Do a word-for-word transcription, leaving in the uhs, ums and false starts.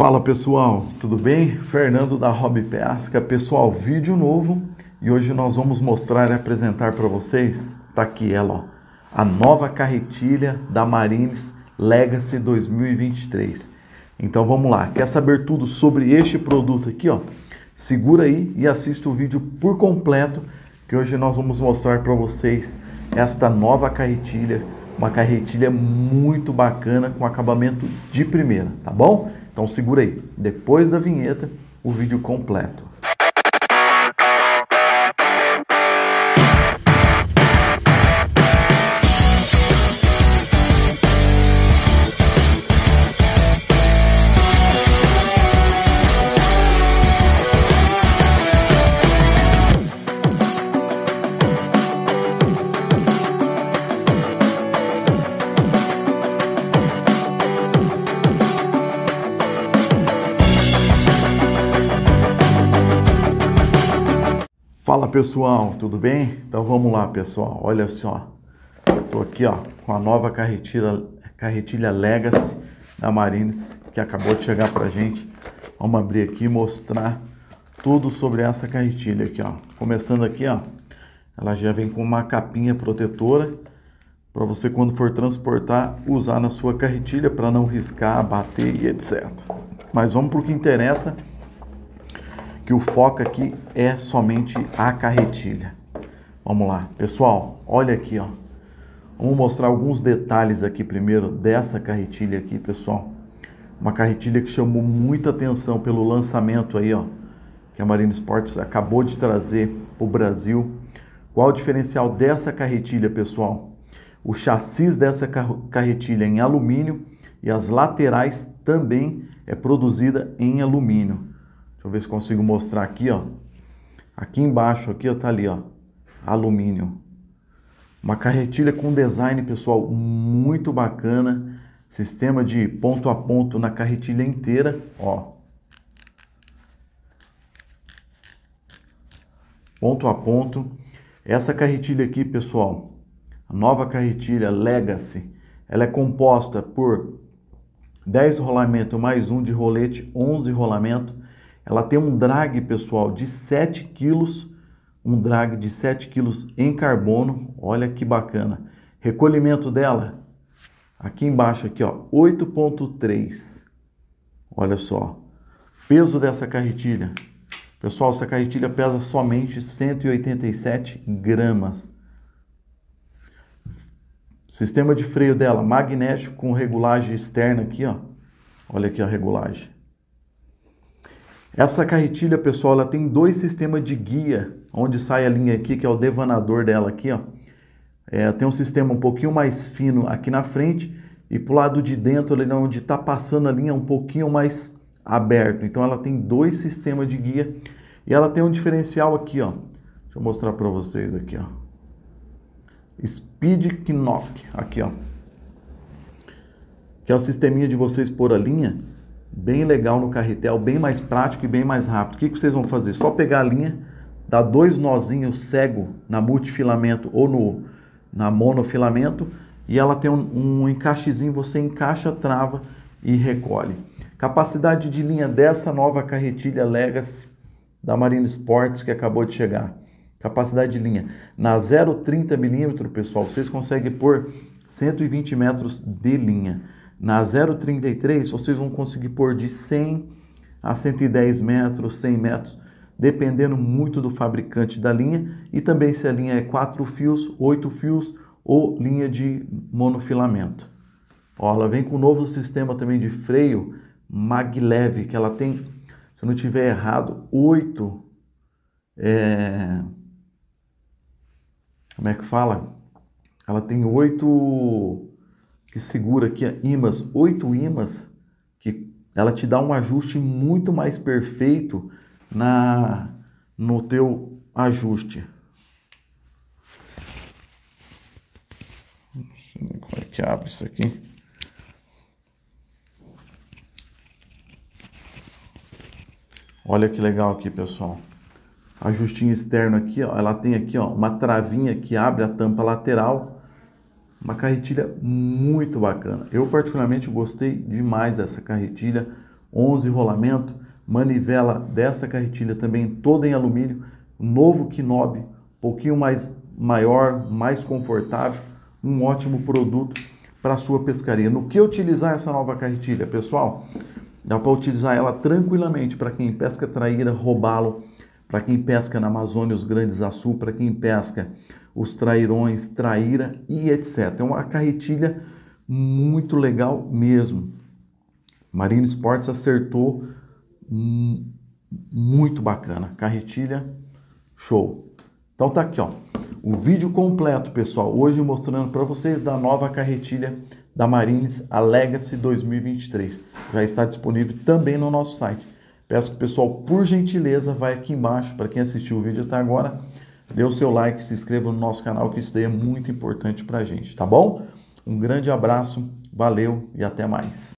Fala pessoal, tudo bem? Fernando da Hobby Pesca. Pessoal, vídeo novo e hoje nós vamos mostrar e apresentar para vocês, tá aqui ela, ó, a nova carretilha da Marines Legacy dois mil e vinte e três. Então vamos lá, quer saber tudo sobre este produto aqui, ó? Segura aí e assista o vídeo por completo, que hoje nós vamos mostrar para vocês esta nova carretilha, uma carretilha muito bacana com acabamento de primeira, tá bom? Então segura aí, depois da vinheta, o vídeo completo. Fala pessoal, tudo bem? Então vamos lá pessoal, olha só, estou aqui ó, com a nova carretilha, carretilha Legacy da Marines, que acabou de chegar pra gente. Vamos abrir aqui e mostrar tudo sobre essa carretilha aqui ó. Começando aqui ó, ela já vem com uma capinha protetora, para você quando for transportar, usar na sua carretilha para não riscar, bater e etcétera. Mas vamos para o que interessa, que o foco aqui é somente a carretilha. Vamos lá, pessoal, olha aqui, ó. Vamos mostrar alguns detalhes aqui primeiro dessa carretilha aqui, pessoal. Uma carretilha que chamou muita atenção pelo lançamento aí, ó, que a Marine Sports acabou de trazer para o Brasil. Qual o diferencial dessa carretilha, pessoal? O chassi dessa carretilha é em alumínio e as laterais também é produzida em alumínio. Deixa eu ver se consigo mostrar aqui, ó. Aqui embaixo, aqui, ó, tá ali, ó, alumínio. Uma carretilha com design, pessoal, muito bacana. Sistema de ponto a ponto na carretilha inteira, ó. Ponto a ponto. Essa carretilha aqui, pessoal, a nova carretilha Legacy, ela é composta por dez rolamentos mais um de rolete, onze rolamentos. Ela tem um drag, pessoal, de sete quilos, um drag de sete quilos em carbono, olha que bacana. Recolhimento dela, aqui embaixo, aqui, ó, oito ponto três, olha só. Peso dessa carretilha, pessoal, essa carretilha pesa somente cento e oitenta e sete gramas. Sistema de freio dela, magnético com regulagem externa aqui, ó, olha aqui a regulagem. Essa carretilha, pessoal, ela tem dois sistemas de guia, onde sai a linha aqui, que é o devanador dela aqui, ó. É, tem um sistema um pouquinho mais fino aqui na frente e pro lado de dentro, ali onde está passando a linha, um pouquinho mais aberto. Então ela tem dois sistemas de guia e ela tem um diferencial aqui, ó. Deixa eu mostrar para vocês aqui, ó. Speed Knock, aqui, ó. Que é o sisteminha de vocês pôr a linha. Bem legal no carretel, bem mais prático e bem mais rápido. O que, que vocês vão fazer? Só pegar a linha, dar dois nozinhos cego na multifilamento ou no, na monofilamento e ela tem um, um encaixezinho, você encaixa, trava e recolhe. Capacidade de linha dessa nova carretilha Legacy da Marine Sports que acabou de chegar. Capacidade de linha na zero vírgula trinta milímetros, pessoal, vocês conseguem pôr cento e vinte metros de linha. Na zero vírgula trinta e três, vocês vão conseguir pôr de cem a cento e dez metros, cem metros, dependendo muito do fabricante da linha e também se a linha é quatro fios, oito fios ou linha de monofilamento. Ó, ela vem com um novo sistema também de freio maglev, que ela tem, se eu não tiver errado, oito... É... Como é que fala? Ela tem oito... que segura aqui ímãs, oito ímãs, que ela te dá um ajuste muito mais perfeito na, no teu ajuste. Como é que abre isso aqui? Olha que legal aqui, pessoal. Ajustinho externo aqui, ó, ela tem aqui, ó, uma travinha que abre a tampa lateral. Uma carretilha muito bacana. Eu particularmente gostei demais dessa carretilha. onze rolamento, manivela dessa carretilha também toda em alumínio, novo Kinobi, um pouquinho mais maior, mais confortável, um ótimo produto para a sua pescaria. No que utilizar essa nova carretilha, pessoal? Dá para utilizar ela tranquilamente para quem pesca traíra, robalo, para quem pesca na Amazônia os grandes açu, para quem pesca os trairões, traíra e etcétera. É uma carretilha muito legal mesmo. Marine Sports acertou, hum, muito bacana. Carretilha, show. Então tá aqui, ó, o vídeo completo, pessoal, hoje mostrando para vocês da nova carretilha da Marines, a Legacy dois mil e vinte e três. Já está disponível também no nosso site. Peço que o pessoal, por gentileza, vai aqui embaixo, para quem assistiu o vídeo até agora, dê o seu like, se inscreva no nosso canal, que isso daí é muito importante para a gente, tá bom? Um grande abraço, valeu e até mais.